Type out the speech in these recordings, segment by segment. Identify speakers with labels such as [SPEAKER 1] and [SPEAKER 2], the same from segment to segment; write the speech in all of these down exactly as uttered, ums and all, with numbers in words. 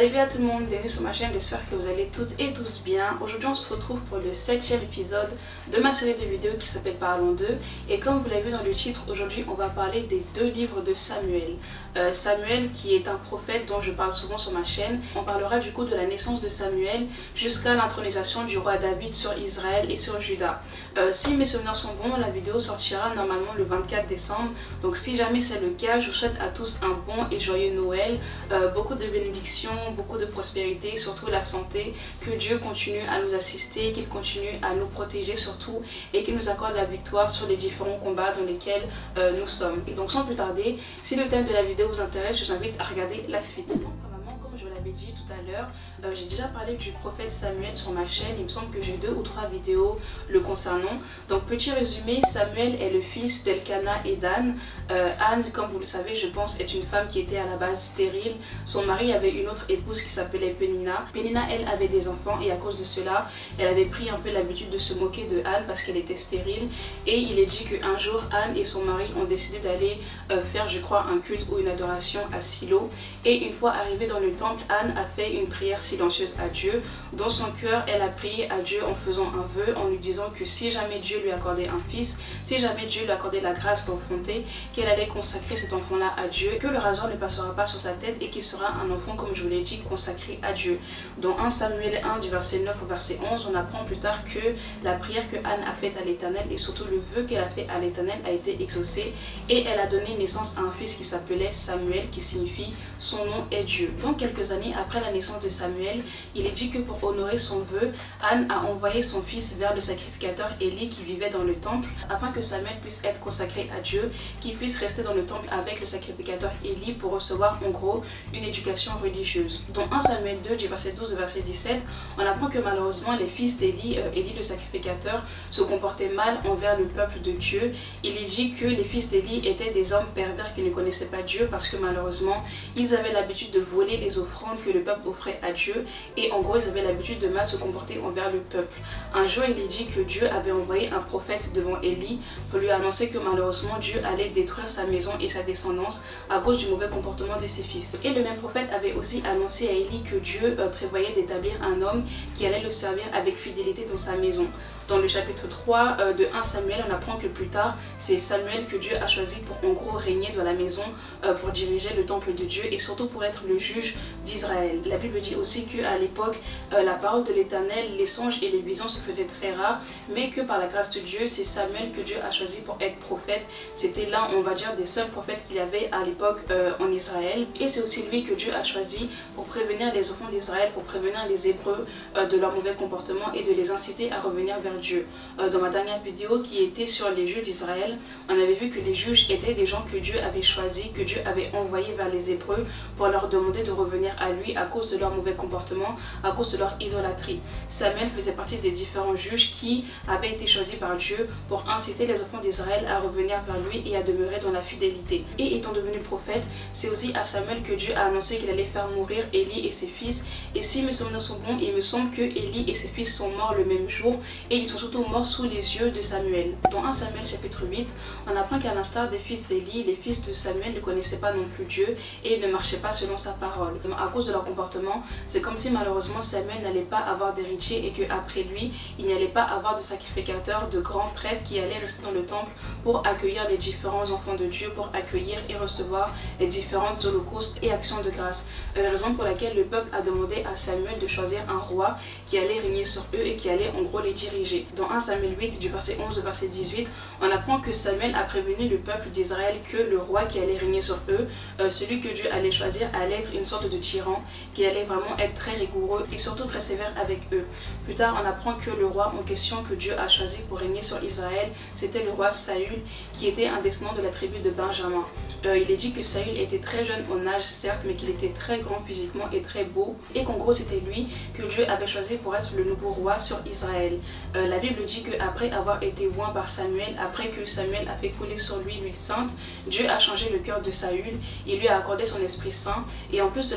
[SPEAKER 1] Salut à tout le monde, bienvenue sur ma chaîne, j'espère que vous allez toutes et tous bien. Aujourd'hui on se retrouve pour le septième épisode de ma série de vidéos qui s'appelle Parlons d'eux. Et comme vous l'avez vu dans le titre, aujourd'hui on va parler des deux livres de Samuel. Euh, Samuel qui est un prophète dont je parle souvent sur ma chaîne. On parlera du coup de la naissance de Samuel jusqu'à l'intronisation du roi David sur Israël et sur Juda. Euh, si mes souvenirs sont bons, la vidéo sortira normalement le vingt-quatre décembre. Donc si jamais c'est le cas, je vous souhaite à tous un bon et joyeux Noël, euh, beaucoup de bénédictions, beaucoup de prospérité, surtout la santé, que Dieu continue à nous assister, qu'il continue à nous protéger surtout et qu'il nous accorde la victoire sur les différents combats dans lesquels euh, nous sommes. Et donc sans plus tarder, si le thème de la vidéo vous intéresse, je vous invite à regarder la suite. Comme je vous l'avais dit tout à l'heure, euh, j'ai déjà parlé du prophète Samuel sur ma chaîne. Il me semble que j'ai deux ou trois vidéos le concernant. Donc petit résumé, Samuel est le fils d'Elkana et d'Anne. Euh, Anne, comme vous le savez, je pense, est une femme qui était à la base stérile. Son mari avait une autre épouse qui s'appelait Pénina. Pénina, elle, avait des enfants et à cause de cela, elle avait pris un peu l'habitude de se moquer de Anne parce qu'elle était stérile. Et il est dit qu'un jour, Anne et son mari ont décidé d'aller euh, faire, je crois, un culte ou une adoration à Silo. Et une fois arrivée dans le temple, Anne a fait une prière silencieuse à Dieu. Dans son cœur, elle a prié à Dieu en faisant un vœu, en lui disant que si jamais Dieu lui accordait un fils, si jamais Dieu lui accordait la grâce d'enfanter, qu'elle allait consacrer cet enfant-là à Dieu, que le rasoir ne passera pas sur sa tête et qu'il sera un enfant, comme je vous l'ai dit, consacré à Dieu. Dans un Samuel un du verset neuf au verset onze, on apprend plus tard que la prière que Anne a faite à l'Éternel et surtout le vœu qu'elle a fait à l'Éternel a été exaucé et elle a donné naissance à un fils qui s'appelait Samuel, qui signifie son nom est Dieu. Donc quelques années après la naissance de Samuel, il est dit que pour honorer son vœu, Anne a envoyé son fils vers le sacrificateur Élie qui vivait dans le temple afin que Samuel puisse être consacré à Dieu, qu'il puisse rester dans le temple avec le sacrificateur Élie pour recevoir en gros une éducation religieuse. Dans un Samuel deux du verset douze au verset dix-sept, on apprend que malheureusement les fils d'Élie, euh, Élie le sacrificateur, se comportaient mal envers le peuple de Dieu. Il est dit que les fils d'Élie étaient des hommes pervers qui ne connaissaient pas Dieu parce que malheureusement ils avaient l'habitude de voler les offrandes que le peuple offrait à Dieu et en gros ils avaient l'habitude de mal se comporter envers le peuple. Un jour il est dit que Dieu avait envoyé un prophète devant Élie pour lui annoncer que malheureusement Dieu allait détruire sa maison et sa descendance à cause du mauvais comportement de ses fils. Et le même prophète avait aussi annoncé à Élie que Dieu euh, prévoyait d'établir un homme qui allait le servir avec fidélité dans sa maison. Dans le chapitre trois euh, de un Samuel, on apprend que plus tard c'est Samuel que Dieu a choisi pour en gros régner dans la maison, euh, pour diriger le temple de Dieu et surtout pour être le juge d'Israël. La Bible dit aussi qu'à l'époque, euh, la parole de l'Éternel, les songes et les visions se faisaient très rares, mais que par la grâce de Dieu, c'est Samuel que Dieu a choisi pour être prophète. C'était l'un, on va dire, des seuls prophètes qu'il y avait à l'époque euh, en Israël. Et c'est aussi lui que Dieu a choisi pour prévenir les enfants d'Israël, pour prévenir les Hébreux euh, de leur mauvais comportement et de les inciter à revenir vers Dieu. Euh, dans ma dernière vidéo qui était sur les juges d'Israël, on avait vu que les juges étaient des gens que Dieu avait choisis, que Dieu avait envoyés vers les Hébreux pour leur demander de revenir à lui à cause de leur mauvais comportement, à cause de leur idolâtrie. Samuel faisait partie des différents juges qui avaient été choisis par Dieu pour inciter les enfants d'Israël à revenir vers lui et à demeurer dans la fidélité. Et étant devenu prophète, c'est aussi à Samuel que Dieu a annoncé qu'il allait faire mourir Élie et ses fils. Et si mes souvenirs sont bons, il me semble que Élie et ses fils sont morts le même jour et ils sont surtout morts sous les yeux de Samuel. Dans un Samuel chapitre huit, on apprend qu'à l'instar des fils d'Élie, les fils de Samuel ne connaissaient pas non plus Dieu et ne marchaient pas selon sa parole. Donc, à cause de leur comportement, c'est comme si malheureusement Samuel n'allait pas avoir d'héritier et qu'après lui, il n'y allait pas avoir de sacrificateur, de grands prêtres qui allaient rester dans le temple pour accueillir les différents enfants de Dieu, pour accueillir et recevoir les différentes holocaustes et actions de grâce. Euh, raison pour laquelle le peuple a demandé à Samuel de choisir un roi qui allait régner sur eux et qui allait en gros les diriger. Dans un Samuel huit, du verset onze au verset dix-huit, on apprend que Samuel a prévenu le peuple d'Israël que le roi qui allait régner sur eux, euh, celui que Dieu allait choisir, allait être une sorte de tyran qui allait vraiment être très rigoureux et surtout très sévère avec eux. Plus tard, on apprend que le roi en question que Dieu a choisi pour régner sur Israël, c'était le roi Saül, qui était un descendant de la tribu de Benjamin. Euh, il est dit que Saül était très jeune en âge, certes, mais qu'il était très grand physiquement et très beau, et qu'en gros c'était lui que Dieu avait choisi pour être le nouveau roi sur Israël. Euh, la Bible dit qu'après avoir été oint par Samuel, après que Samuel a fait couler sur lui l'huile sainte, Dieu a changé le cœur de Saül, il lui a accordé son Esprit Saint, et en plus de l'avoir élevé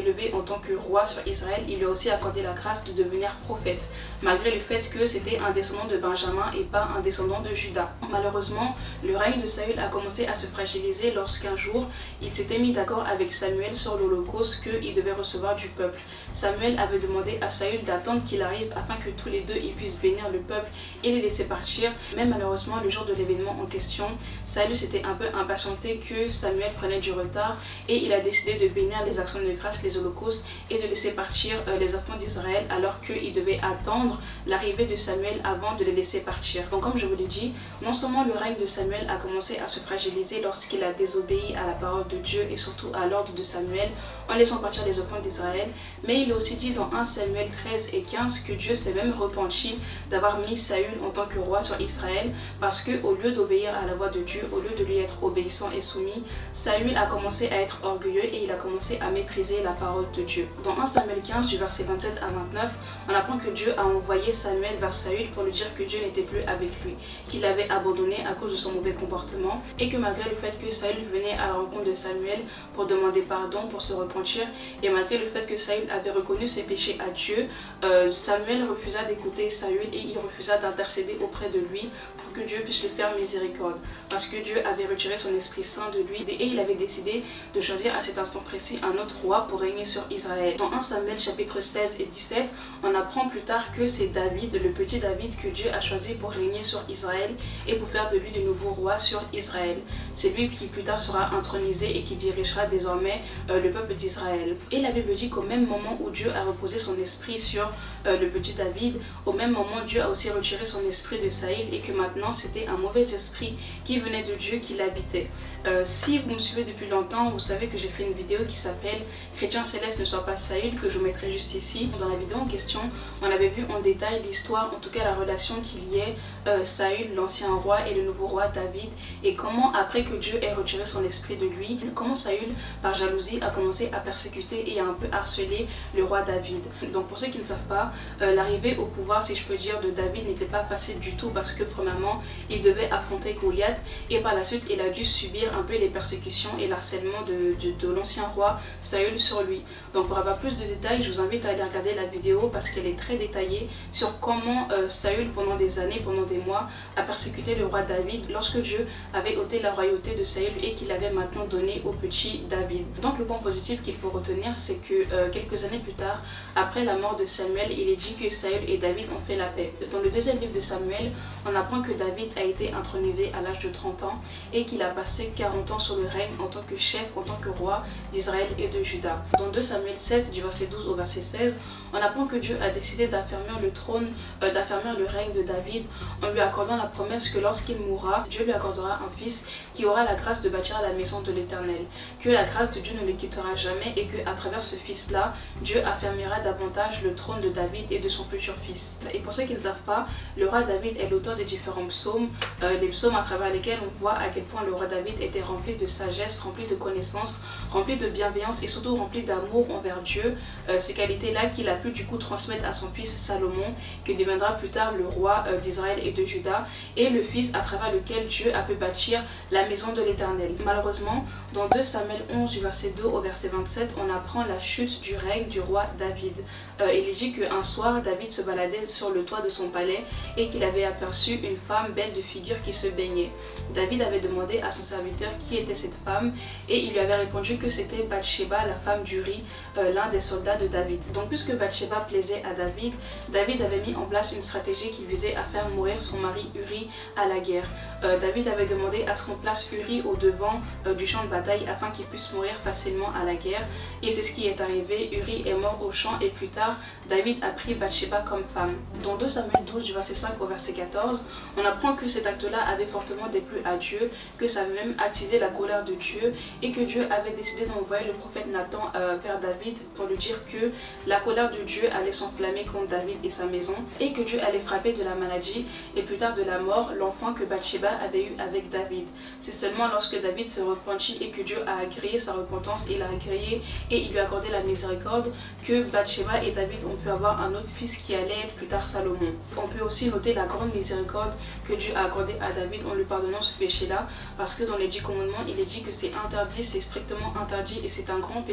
[SPEAKER 1] élevé en tant que roi sur Israël, il lui a aussi accordé la grâce de devenir prophète, malgré le fait que c'était un descendant de Benjamin et pas un descendant de Juda. Malheureusement, le règne de Saül a commencé à se fragiliser lorsqu'un jour, il s'était mis d'accord avec Samuel sur l'holocauste qu'il devait recevoir du peuple. Samuel avait demandé à Saül d'attendre qu'il arrive afin que tous les deux ils puissent bénir le peuple et les laisser partir. Mais malheureusement, le jour de l'événement en question, Saül s'était un peu impatienté que Samuel prenait du retard et il a décidé de bénir les actions de grâce, les holocaustes et de laisser partir euh, les enfants d'Israël alors qu'il devait attendre l'arrivée de Samuel avant de les laisser partir. Donc comme je vous l'ai dit, non seulement le règne de Samuel a commencé à se fragiliser lorsqu'il a désobéi à la parole de Dieu et surtout à l'ordre de Samuel en laissant partir les enfants d'Israël, mais il est aussi dit dans premier Samuel treize et quinze que Dieu s'est même repenti d'avoir mis Saül en tant que roi sur Israël parce que au lieu d'obéir à la voix de Dieu, au lieu de lui être obéissant et soumis, Saül a commencé à être orgueilleux et il a commencé à mépriser la parole de Dieu. Dans premier Samuel quinze du verset vingt-sept à vingt-neuf, on apprend que Dieu a envoyé Samuel vers Saül pour lui dire que Dieu n'était plus avec lui, qu'il l'avait abandonné à cause de son mauvais comportement et que malgré le fait que Saül venait à la rencontre de Samuel pour demander pardon, pour se repentir, et malgré le fait que Saül avait reconnu ses péchés à Dieu, euh, Samuel refusa d'écouter Saül et il refusa d'intercéder auprès de lui pour que Dieu puisse lui faire miséricorde, parce que Dieu avait retiré son Esprit Saint de lui et il avait décidé de choisir à cet instant précis un autre roi pour régner sur Israël. Dans premier Samuel chapitre seize et dix-sept, on apprend plus tard que c'est David, le petit David, que Dieu a choisi pour régner sur Israël et pour faire de lui le nouveau roi sur Israël. C'est lui qui plus tard sera intronisé et qui dirigera désormais euh, le peuple d'Israël. Et la Bible dit qu'au même moment où Dieu a reposé son esprit sur euh, le petit David, au même moment Dieu a aussi retiré son esprit de Saül et que maintenant c'était un mauvais esprit qui venait de Dieu qui l'habitait. Euh, si vous me suivez depuis longtemps, vous savez que j'ai fait une vidéo qui s'appelle Chrétien céleste ne soit pas Saül, que je vous mettrai juste ici. Dans la vidéo en question, on avait vu en détail l'histoire, en tout cas la relation qu'il y ait euh, Saül, l'ancien roi, et le nouveau roi David, et comment après que Dieu ait retiré son esprit de lui, comment Saül par jalousie a commencé à persécuter et à un peu harceler le roi David. Donc pour ceux qui ne savent pas, euh, l'arrivée au pouvoir, si je peux dire, de David n'était pas facile du tout parce que premièrement il devait affronter Goliath et par la suite il a dû subir un peu les persécutions et l'harcèlement de, de, de l'ancien roi Saül sur lui. Donc pour avoir plus de détails, je vous invite à aller regarder la vidéo parce qu'elle est très détaillée sur comment euh, Saül pendant des années, pendant des mois a persécuté le roi David lorsque Dieu avait ôté la royauté de Saül et qu'il avait maintenant donné au petit David. Donc le point positif qu'il faut retenir, c'est que euh, quelques années plus tard, après la mort de Samuel, il est dit que Saül et David ont fait la paix. Dans le deuxième livre de Samuel, on apprend que David a été intronisé à l'âge de trente ans et qu'il a passé quarante ans sur le règne en tant que chef, en tant que roi d'Israël et de Juda. Dans deux Samuel sept, du verset douze au verset seize, on apprend que Dieu a décidé d'affermir le trône, euh, d'affermir le règne de David en lui accordant la promesse que lorsqu'il mourra, Dieu lui accordera un fils qui aura la grâce de bâtir la maison de l'Éternel, que la grâce de Dieu ne le quittera jamais et qu'à travers ce fils-là, Dieu affermira davantage le trône de David et de son futur fils. Et pour ceux qui ne savent pas, le roi David est l'auteur des différents psaumes, euh, les psaumes à travers lesquels on voit à quel point le roi David était rempli de sagesse, rempli de connaissances, rempli de bienveillance et surtout rempli d'amour envers Dieu. Euh, ces qualités-là qu'il a pu du coup transmettre à son fils Salomon, qui deviendra plus tard le roi euh, d'Israël et de Juda, et le fils à travers lequel Dieu a pu bâtir la maison de l'Éternel. Malheureusement, dans deux Samuel onze du verset deux au verset vingt-sept, on apprend la chute du règne du roi David. Euh, il est dit qu'un soir, David se baladait sur le toit de son palais et qu'il avait aperçu une femme belle de figure qui se baignait. David avait demandé à son serviteur qui était cette femme et il lui avait répondu que c'était Bathsheba, la femme d'Uri, euh, l'un des soldats de David. Donc puisque Bathsheba plaisait à David, David avait mis en place une stratégie qui visait à faire mourir son mari Uri à la guerre. Euh, David avait demandé à ce qu'on place Uri au devant euh, du champ de bataille afin qu'il puisse mourir facilement à la guerre, et c'est ce qui est arrivé. Uri est mort au champ et plus tard David a pris Bathsheba comme femme. Dans deux Samuel douze du verset cinq au verset quatorze, on apprend que cet acte-là avait fortement déplu à Dieu, que ça avait même attisé la colère de Dieu et que Dieu avait décidé d'envoyer le prophète Nathan euh, vers David pour lui dire que la colère de Dieu allait s'enflammer contre David et sa maison et que Dieu allait frapper de la maladie et plus tard de la mort l'enfant que Bathsheba avait eu avec David. C'est seulement lorsque David se repentit et que Dieu a agréé sa repentance, il a agréé et il lui a accordé la miséricorde, que Bathsheba et David ont pu avoir un autre fils qui allait être plus tard Salomon. On peut aussi noter la grande miséricorde que Dieu a accordée à David en lui pardonnant ce péché-là, parce que dans les dix commandements, il est dit que c'est interdit, c'est strictement interdit et c'est un grand péché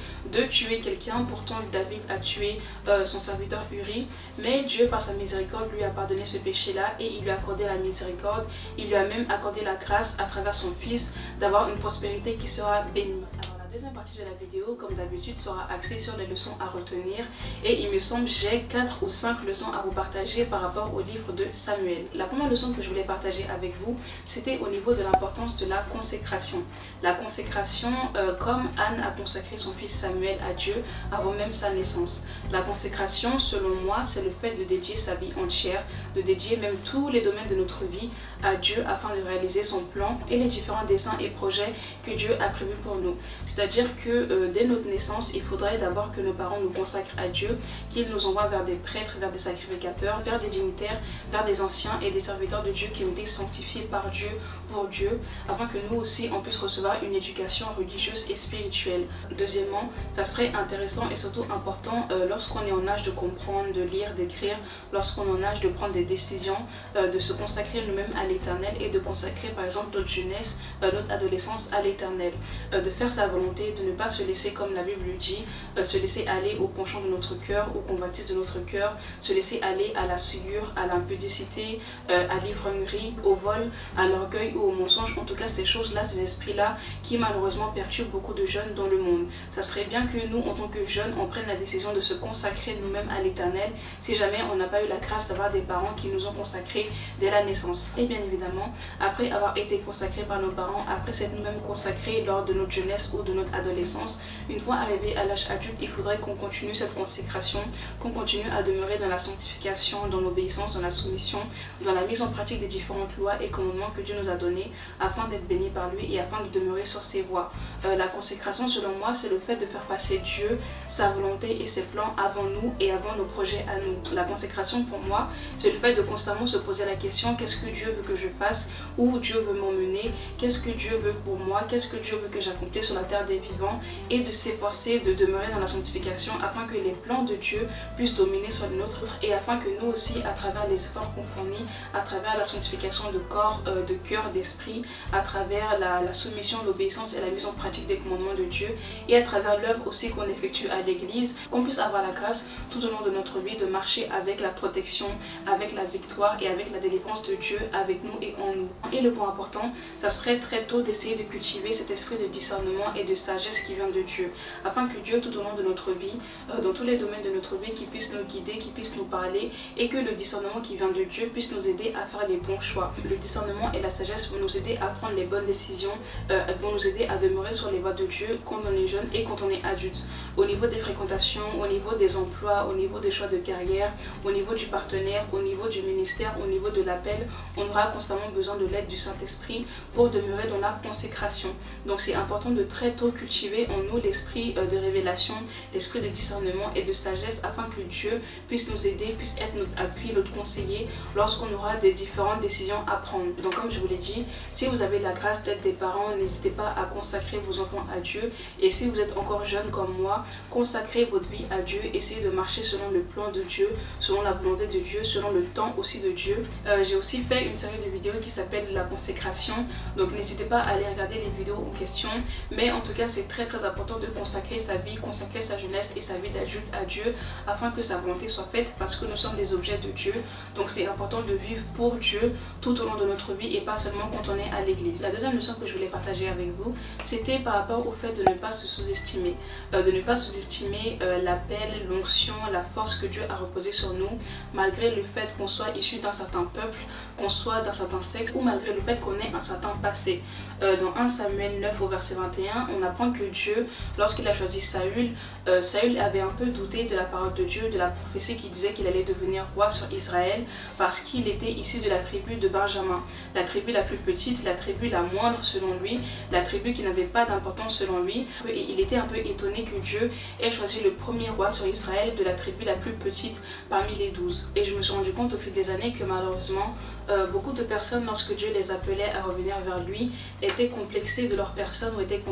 [SPEAKER 1] de tuer quelqu'un. Pourtant David a tué euh, son serviteur Uri, mais Dieu par sa miséricorde lui a pardonné ce péché là et il lui a accordé la miséricorde, il lui a même accordé la grâce à travers son fils d'avoir une prospérité qui sera bénie. Alors, la deuxième partie de la vidéo, comme d'habitude, sera axée sur les leçons à retenir et il me semble j'ai quatre ou cinq leçons à vous partager par rapport au livre de Samuel. La première leçon que je voulais partager avec vous, c'était au niveau de l'importance de la consécration. La consécration, euh, comme Anne a consacré son fils Samuel à Dieu avant même sa naissance. La consécration, selon moi, c'est le fait de dédier sa vie entière, de dédier même tous les domaines de notre vie à Dieu afin de réaliser son plan et les différents desseins et projets que Dieu a prévus pour nous. C'est-à-dire que euh, dès notre naissance, il faudrait d'abord que nos parents nous consacrent à Dieu, qu'ils nous envoient vers des prêtres, vers des sacrificateurs, vers des dignitaires, vers des anciens et des serviteurs de Dieu qui ont été sanctifiés par Dieu, pour Dieu, afin que nous aussi on puisse recevoir une éducation religieuse et spirituelle. Deuxièmement, ça serait intéressant et surtout important euh, lorsqu'on est en âge de comprendre, de lire, d'écrire, lorsqu'on est en âge de prendre des décisions, euh, de se consacrer nous-mêmes à l'éternel et de consacrer par exemple notre jeunesse, euh, notre adolescence à l'éternel, euh, de faire sa volonté, de ne pas se laisser, comme la Bible dit, euh, se laisser aller au penchant de notre cœur, au convoitise de notre cœur, se laisser aller à la souillure, à l'impudicité, euh, à l'ivrognerie, au vol, à l'orgueil ou au mensonge. En tout cas, ces choses-là, ces esprits-là qui malheureusement perturbent beaucoup de jeunes dans le monde. Ça serait bien que nous, en tant que jeunes, on prenne la décision de se consacrer nous-mêmes à l'éternel si jamais on n'a pas eu la grâce d'avoir des parents qui nous ont consacrés dès la naissance. Et bien évidemment, après avoir été consacrés par nos parents, après s'être nous-mêmes consacrés lors de notre jeunesse ou de notre adolescence, une fois arrivé à l'âge adulte, il faudrait qu'on continue cette consécration, qu'on continue à demeurer dans la sanctification, dans l'obéissance, dans la soumission, dans la mise en pratique des différentes lois et commandements que Dieu nous a donnés afin d'être bénis par lui et afin de demeurer sur ses voies. Euh, la consécration, selon moi, c'est le fait de faire passer Dieu, sa volonté et ses plans avant nous et avant nos projets à nous. La consécration, pour moi, c'est le fait de constamment se poser la question: qu'est-ce que Dieu veut que je fasse, où Dieu veut m'emmener, qu'est-ce que Dieu veut pour moi, qu'est-ce que Dieu veut que j'accomplisse sur la terre des vivants, et de s'efforcer de demeurer dans la sanctification afin que les plans de Dieu puissent dominer sur les nôtres et afin que nous aussi, à travers les efforts qu'on fournit, à travers la sanctification de corps, euh, de cœur, d'esprit, à travers la, la soumission, l'obéissance et la mise en pratique des commandements de Dieu et à travers l'œuvre aussi qu'on effectue à l'église, qu'on puisse avoir la grâce tout au long de notre vie de marcher avec la protection, avec la victoire et avec la délivrance de Dieu avec nous et en nous. Et le point important, ça serait très tôt d'essayer de cultiver cet esprit de discernement et de sagesse qui vient de Dieu, afin que Dieu tout au long de notre vie, euh, dans tous les domaines de notre vie, qui puisse nous guider, qui puisse nous parler et que le discernement qui vient de Dieu puisse nous aider à faire les bons choix. Le discernement et la sagesse vont nous aider à prendre les bonnes décisions, euh, vont nous aider à demeurer sur les voies de Dieu quand on est jeune et quand on est adulte. Au niveau des fréquentations, au niveau des emplois, au niveau des choix de carrière, au niveau du partenaire, au niveau du ministère, au niveau de l'appel, on aura constamment besoin de l'aide du Saint-Esprit pour demeurer dans la consécration. Donc c'est important de très tôt cultiver en nous l'esprit de révélation, l'esprit de discernement et de sagesse afin que Dieu puisse nous aider, puisse être notre appui, notre conseiller lorsqu'on aura des différentes décisions à prendre. Donc comme je vous l'ai dit, si vous avez la grâce d'être des parents, n'hésitez pas à consacrer vos enfants à Dieu. Et si vous êtes encore jeune comme moi, consacrez votre vie à Dieu, essayez de marcher selon le plan de Dieu, selon la volonté de Dieu, selon le temps aussi de Dieu. Euh, J'ai aussi fait une série de vidéos qui s'appelle la consécration, donc n'hésitez pas à aller regarder les vidéos en question. Mais en tout cas, c'est très très important de consacrer sa vie, consacrer sa jeunesse et sa vie d'adulte à Dieu afin que sa volonté soit faite, parce que nous sommes des objets de Dieu. Donc c'est important de vivre pour Dieu tout au long de notre vie et pas seulement quand on est à l'église. La deuxième leçon que je voulais partager avec vous, c'était par rapport au fait de ne pas se sous-estimer, euh, de ne pas sous-estimer euh, l'appel, l'onction, la force que Dieu a reposée sur nous, malgré le fait qu'on soit issu d'un certain peuple, qu'on soit d'un certain sexe, ou malgré le fait qu'on ait un certain passé. Euh, dans un Samuel neuf au verset vingt et un, on apprend que Dieu, lorsqu'il a choisi Saül, euh, Saül avait un peu douté de la parole de Dieu, de la prophétie qui disait qu'il allait devenir roi sur Israël, parce qu'il était issu de la tribu de Benjamin, la tribu la plus petite, la tribu la moindre selon lui, la tribu qui n'avait pas d'importance selon lui. Et il était un peu étonné que Dieu ait choisi le premier roi sur Israël de la tribu la plus petite parmi les douze. Et je me suis rendu compte au fil des années que malheureusement, euh, beaucoup de personnes, lorsque Dieu les appelait à revenir vers lui, étaient complexées de leur personne ou étaient complexées de leur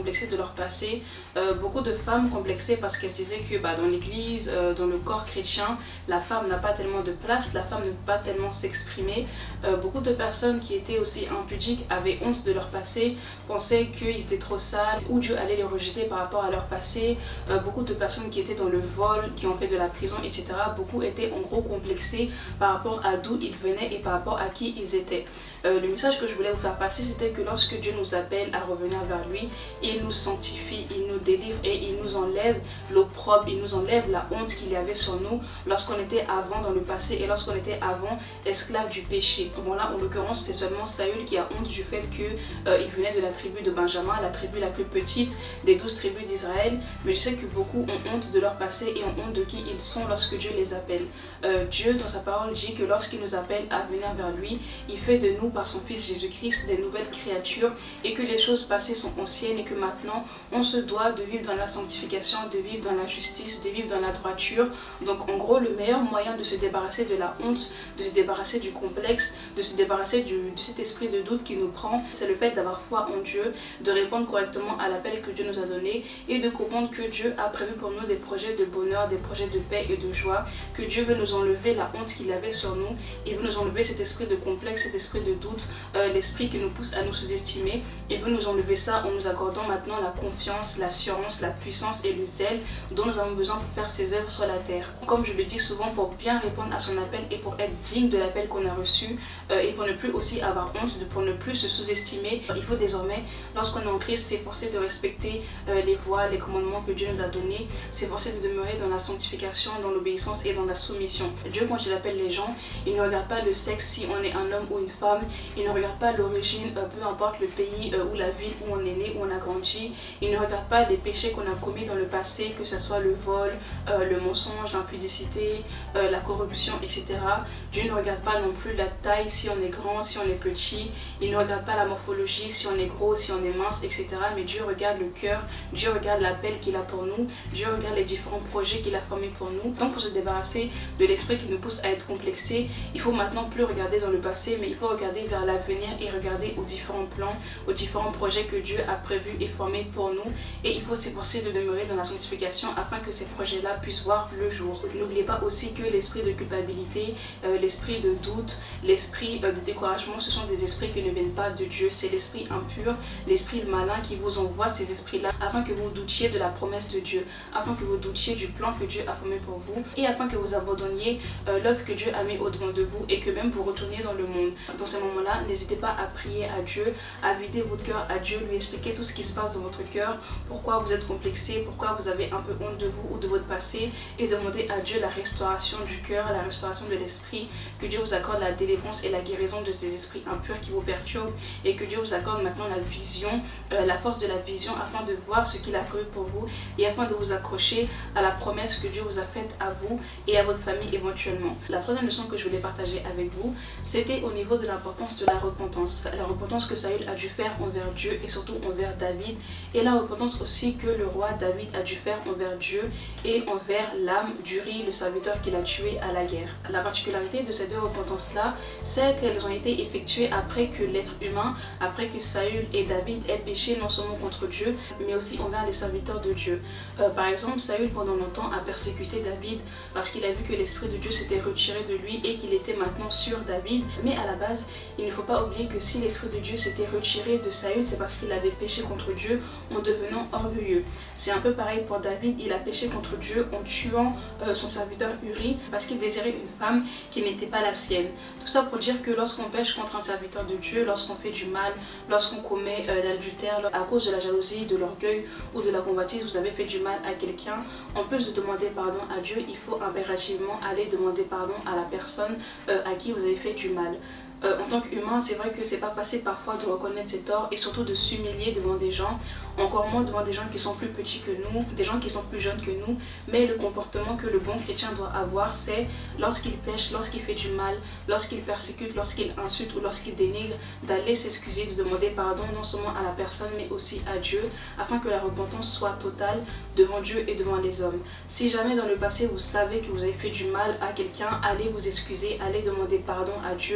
[SPEAKER 1] leur passé. Euh, beaucoup de femmes complexaient parce qu'elles se disaient que bah, dans l'église, euh, dans le corps chrétien, la femme n'a pas tellement de place, la femme ne peut pas tellement s'exprimer. Euh, beaucoup de personnes qui étaient aussi impudiques avaient honte de leur passé, pensaient qu'ils étaient trop sales ou Dieu allait les rejeter par rapport à leur passé. Euh, beaucoup de personnes qui étaient dans le vol, qui ont fait de la prison, et cetera. Beaucoup étaient en gros complexés par rapport à d'où ils venaient et par rapport à qui ils étaient. Euh, le message que je voulais vous faire passer, c'était que lorsque Dieu nous appelle à revenir vers lui, il nous sanctifie, il nous délivre et il nous enlève l'opprobre, il nous enlève la honte qu'il y avait sur nous lorsqu'on était avant dans le passé et lorsqu'on était avant esclave du péché. Bon là, en l'occurrence, c'est seulement Saül qui a honte du fait qu'il euh, venait de la tribu de Benjamin, la tribu la plus petite des douze tribus d'Israël. Mais je sais que beaucoup ont honte de leur passé et ont honte de qui ils sont lorsque Dieu les appelle. Euh, Dieu, dans sa parole, dit que lorsqu'il nous appelle à venir vers lui, il fait de nous, par son Fils Jésus-Christ, des nouvelles créatures et que les choses passées sont anciennes et que maintenant, on se doit de vivre dans la sanctification, de vivre dans la justice, de vivre dans la droiture. Donc en gros, le meilleur moyen de se débarrasser de la honte, de se débarrasser du complexe, de se débarrasser du, de cet esprit de doute qui nous prend, c'est le fait d'avoir foi en Dieu, de répondre correctement à l'appel que Dieu nous a donné et de comprendre que Dieu a prévu pour nous des projets de bonheur, des projets de paix et de joie, que Dieu veut nous enlever la honte qu'il avait sur nous, il veut nous enlever cet esprit de complexe, cet esprit de doute, euh, l'esprit qui nous pousse à nous sous-estimer. Il veut nous enlever ça en nous accordant maintenant la confiance, l'assurance, la puissance et le zèle dont nous avons besoin pour faire ses œuvres sur la terre. Comme je le dis souvent, pour bien répondre à son appel et pour être digne de l'appel qu'on a reçu euh, et pour ne plus aussi avoir honte, de, pour ne plus se sous-estimer, il faut désormais, lorsqu'on est en Christ, s'efforcer de respecter euh, les voies, les commandements que Dieu nous a donnés, s'efforcer de demeurer dans la sanctification, dans l'obéissance et dans la soumission. Dieu, quand il appelle les gens, il ne regarde pas le sexe, si on est un homme ou une femme, il ne regarde pas l'origine, euh, peu importe le pays euh, ou la ville où on est né, où on a grandi, il ne regarde pas les péchés qu'on a commis dans le passé, que ce soit le vol, euh, le mensonge, l'impudicité, euh, la corruption, et cetera. Dieu ne regarde pas non plus la taille, si on est grand, si on est petit, il ne regarde pas la morphologie, si on est gros, si on est mince, et cetera. Mais Dieu regarde le cœur, Dieu regarde l'appel qu'il a pour nous, Dieu regarde les différents projets qu'il a formés pour nous. Donc pour se débarrasser de l'esprit qui nous pousse à être complexé, il faut maintenant plus regarder dans le passé, mais il faut regarder vers l'avenir et regarder aux différents plans, aux différents projets que Dieu a prévus et formés pour nous. Et il faut s'efforcer de demeurer dans la sanctification afin que ces projets-là puissent voir le jour. N'oubliez pas aussi que l'esprit de culpabilité, euh, l'esprit de doute, l'esprit euh, de découragement, ce sont des esprits qui ne viennent pas de Dieu. C'est l'esprit impur, l'esprit malin qui vous envoie ces esprits-là afin que vous doutiez de la promesse de Dieu, afin que vous doutiez du plan que Dieu a formé pour vous et afin que vous abandonniez euh, l'œuvre que Dieu a mis au-devant de vous et que même vous retourniez dans le monde. Dans ces moments-là, n'hésitez pas à prier à Dieu, à vider votre cœur à Dieu, lui expliquer tout ce qui se passe dans votre cœur, pourquoi vous êtes complexé, pourquoi vous avez un peu honte de vous ou de votre passé et demander à Dieu la restauration du cœur, la restauration de l'esprit, que Dieu vous accorde la délivrance et la guérison de ces esprits impurs qui vous perturbent et que Dieu vous accorde maintenant la vision, euh, la force de la vision afin de voir ce qu'il a prévu pour vous et afin de vous accrocher à la promesse que Dieu vous a faite à vous et à votre famille éventuellement. La troisième leçon que je voulais partager avec vous, c'était au niveau de l'importance de la repentance. La repentance que Saül a dû faire envers Dieu et surtout envers David et la repentance aussi que le roi David a dû faire envers Dieu et envers l'âme d'Uri, le serviteur qu'il a tué à la guerre. La particularité de ces deux repentances-là, c'est qu'elles ont été effectuées après que l'être humain, après que Saül et David aient péché non seulement contre Dieu, mais aussi envers les serviteurs de Dieu. Euh, par exemple, Saül pendant longtemps a persécuté David parce qu'il a vu que l'esprit de Dieu s'était retiré de lui et qu'il était maintenant sur David. Mais à la base, il ne faut pas oublier que si l'esprit de Dieu s'était retiré de Saül, c'est parce qu'il avait péché contre Dieu en devenant orgueilleux. C'est un peu pareil pour David, il a péché contre Dieu en tuant euh, son serviteur Uri parce qu'il désirait une femme qui n'était pas la sienne. Tout ça pour dire que lorsqu'on pêche contre un serviteur de Dieu, lorsqu'on fait du mal, lorsqu'on commet euh, l'adultère à cause de la jalousie, de l'orgueil ou de la convoitise, vous avez fait du mal à quelqu'un, en plus de demander pardon à Dieu, il faut impérativement aller demander pardon à la personne euh, à qui vous avez fait du mal. Euh, en tant qu'humain, c'est vrai que c'est pas facile parfois de reconnaître ses torts et surtout de s'humilier devant des gens, encore moins devant des gens qui sont plus petits que nous, des gens qui sont plus jeunes que nous. Mais le comportement que le bon chrétien doit avoir, c'est lorsqu'il pêche, lorsqu'il fait du mal, lorsqu'il persécute, lorsqu'il insulte ou lorsqu'il dénigre, d'aller s'excuser, de demander pardon non seulement à la personne mais aussi à Dieu, afin que la repentance soit totale devant Dieu et devant les hommes. Si jamais dans le passé vous savez que vous avez fait du mal à quelqu'un, allez vous excuser, allez demander pardon à Dieu et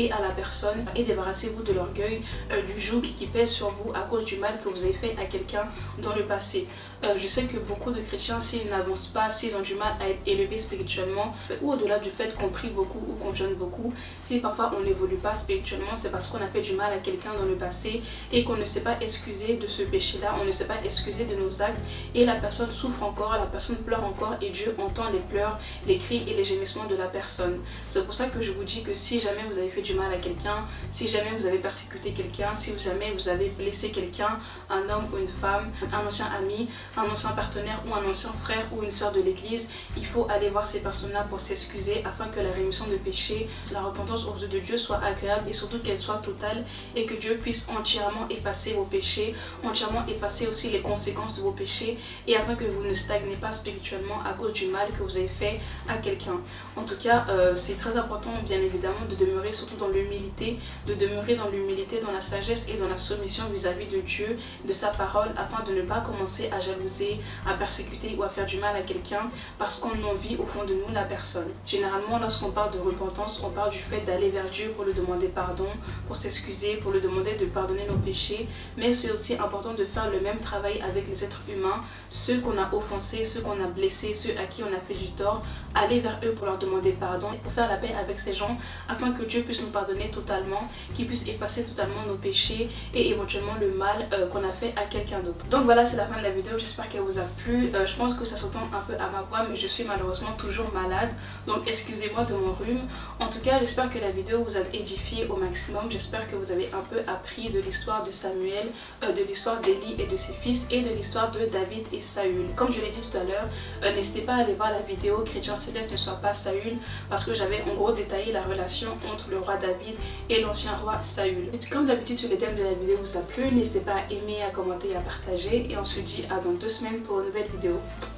[SPEAKER 1] et à la personne et débarrassez-vous de l'orgueil, euh, du joug qui pèse sur vous à cause du mal que vous avez fait à quelqu'un dans le passé. Euh, je sais que beaucoup de chrétiens, s'ils n'avancent pas, s'ils ont du mal à être élevés spirituellement, ou au-delà du fait qu'on prie beaucoup ou qu'on jeûne beaucoup, si parfois on n'évolue pas spirituellement, c'est parce qu'on a fait du mal à quelqu'un dans le passé et qu'on ne s'est pas excusé de ce péché-là, on ne s'est pas excusé de nos actes et la personne souffre encore, la personne pleure encore et Dieu entend les pleurs, les cris et les gémissements de la personne. C'est pour ça que je vous dis que si jamais vous avez fait du mal à quelqu'un, si jamais vous avez persécuté quelqu'un, si jamais vous avez blessé quelqu'un, un homme ou une femme, un ancien ami, un ancien partenaire ou un ancien frère ou une soeur de l'église, il faut aller voir ces personnes-là pour s'excuser afin que la rémission de péché, la repentance aux yeux de Dieu soit agréable et surtout qu'elle soit totale et que Dieu puisse entièrement effacer vos péchés, entièrement effacer aussi les conséquences de vos péchés et afin que vous ne stagnez pas spirituellement à cause du mal que vous avez fait à quelqu'un. En tout cas, euh, c'est très important bien évidemment de demeurer surtout dans l'humilité, de demeurer dans l'humilité, dans la sagesse et dans la soumission vis-à-vis de Dieu, de sa parole, afin de ne pas commencer à jalouser, à persécuter ou à faire du mal à quelqu'un parce qu'on envie au fond de nous la personne. Généralement, lorsqu'on parle de repentance, on parle du fait d'aller vers Dieu pour lui demander pardon, pour s'excuser, pour lui demander de pardonner nos péchés, mais c'est aussi important de faire le même travail avec les êtres humains, ceux qu'on a offensés, ceux qu'on a blessés, ceux à qui on a fait du tort, aller vers eux pour leur demander pardon et pour faire la paix avec ces gens afin que Dieu puisse nous pardonner totalement, qu'il puisse effacer totalement nos péchés et éventuellement le mal euh, qu'on a fait à quelqu'un d'autre. Donc voilà, c'est la fin de la vidéo, j'espère qu'elle vous a plu. Euh, je pense que ça s'entend un peu à ma voix, mais je suis malheureusement toujours malade, donc excusez-moi de mon rhume. En tout cas, j'espère que la vidéo vous a édifié au maximum, j'espère que vous avez un peu appris de l'histoire de Samuel, euh, de l'histoire d'Élie et de ses fils et de l'histoire de David et Saül. Comme je l'ai dit tout à l'heure, euh, n'hésitez pas à aller voir la vidéo Chrétien céleste ne soit pas Saül, parce que j'avais en gros détaillé la relation entre le roi David et l'ancien roi Saül. Comme d'habitude, si le thème de la vidéo vous a plu, n'hésitez pas à aimer, à commenter et à partager, et on se dit à dans deux semaines pour une nouvelle vidéo.